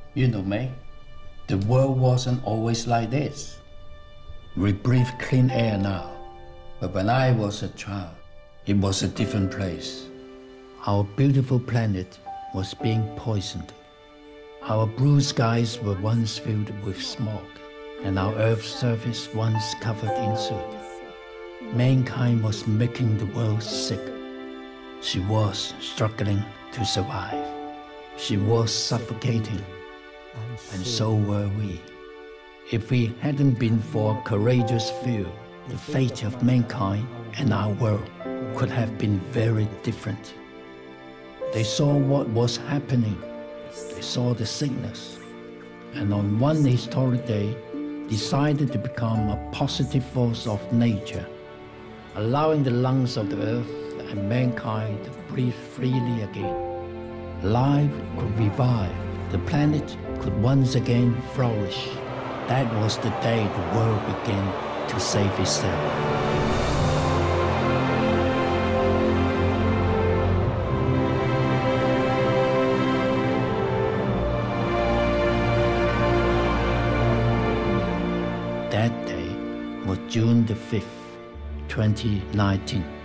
You know, May, the world wasn't always like this. We breathe clean air now, but when I was a child, it was a different place. Our beautiful planet was being poisoned. Our blue skies were once filled with smog, and our Earth's surface once covered in soot. Mankind was making the world sick. She was struggling to survive. She was suffocating, and so were we. If we hadn't been for a courageous few, the fate of mankind and our world could have been very different. They saw what was happening. They saw the sickness, and on one historic day, decided to become a positive force of nature, allowing the lungs of the earth and mankind to breathe freely again. Life could revive. The planet could once again flourish. That was the day the world began to save itself. That day was June the 5th, 2019.